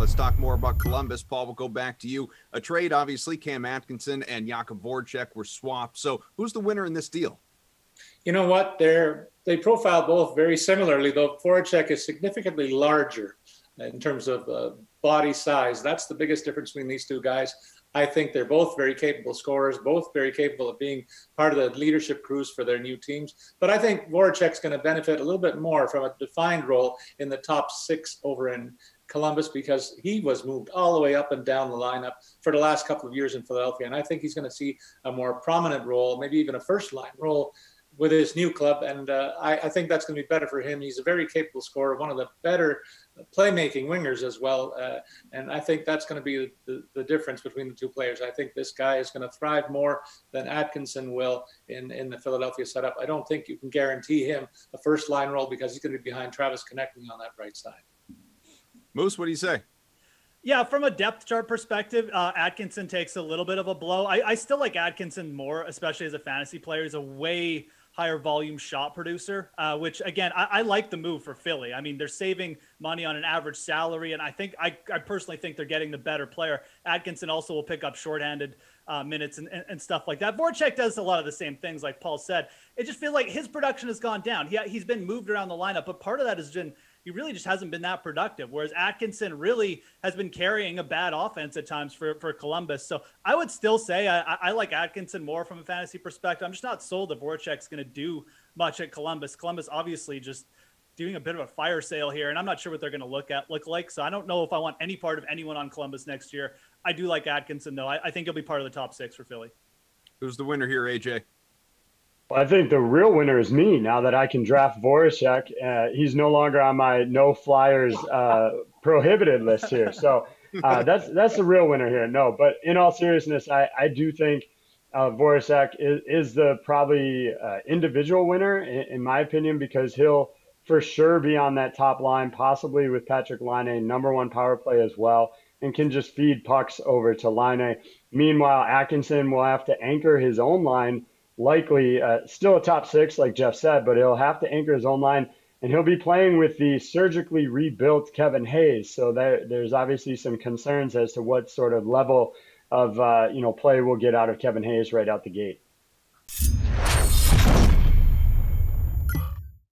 let's talk more about Columbus. Paul, we'll go back to you. A trade, obviously, Cam Atkinson and Jakub Voracek were swapped. So who's the winner in this deal? You know what? They profile both very similarly, though Voracek is significantly larger in terms of body size. That's the biggest difference between these two guys. I think they're both very capable scorers, both very capable of being part of the leadership crews for their new teams. But I think Voracek's going to benefit a little bit more from a defined role in the top six over in Columbus, because he was moved all the way up and down the lineup for the last couple of years in Philadelphia. And I think he's going to see a more prominent role, maybe even a first-line role with his new club. And I think that's going to be better for him. He's a very capable scorer, one of the better playmaking wingers as well. And I think that's going to be the difference between the two players. I think this guy is going to thrive more than Atkinson will in the Philadelphia setup. I don't think you can guarantee him a first-line role because he's going to be behind Travis Konechny on that right side. Moose, what do you say? Yeah, from a depth chart perspective, Atkinson takes a little bit of a blow. I still like Atkinson more, especially as a fantasy player. He's a way higher volume shot producer, which again, I like the move for Philly. I mean, they're saving money on an average salary, and I personally think they're getting the better player. Atkinson also will pick up shorthanded minutes and stuff like that. Voracek does a lot of the same things, like Paul said. It just feels like his production has gone down. He's been moved around the lineup, but part of that has been he really just hasn't been that productive, whereas Atkinson really has been carrying a bad offense at times for Columbus. So I would still say I like Atkinson more from a fantasy perspective. I'm just not sold that Voracek's going to do much at Columbus. Columbus obviously just doing a bit of a fire sale here, and I'm not sure what they're going to look like. So I don't know if I want any part of anyone on Columbus next year. I do like Atkinson, though. I think he'll be part of the top six for Philly. Who's the winner here, AJ? Well, I think the real winner is me now that I can draft Voracek. He's no longer on my no flyers prohibited list here. So that's the real winner here. No, but in all seriousness, I do think Voracek is the probably individual winner in my opinion, because he'll for sure be on that top line, possibly with Patrik Laine, number one power play as well, and can just feed pucks over to Laine. Meanwhile, Atkinson will have to anchor his own line, likely still a top six, like Geoff said, but he'll have to anchor his own line, and he'll be playing with the surgically rebuilt Kevin Hayes. So there's obviously some concerns as to what sort of level of play we'll get out of Kevin Hayes right out the gate.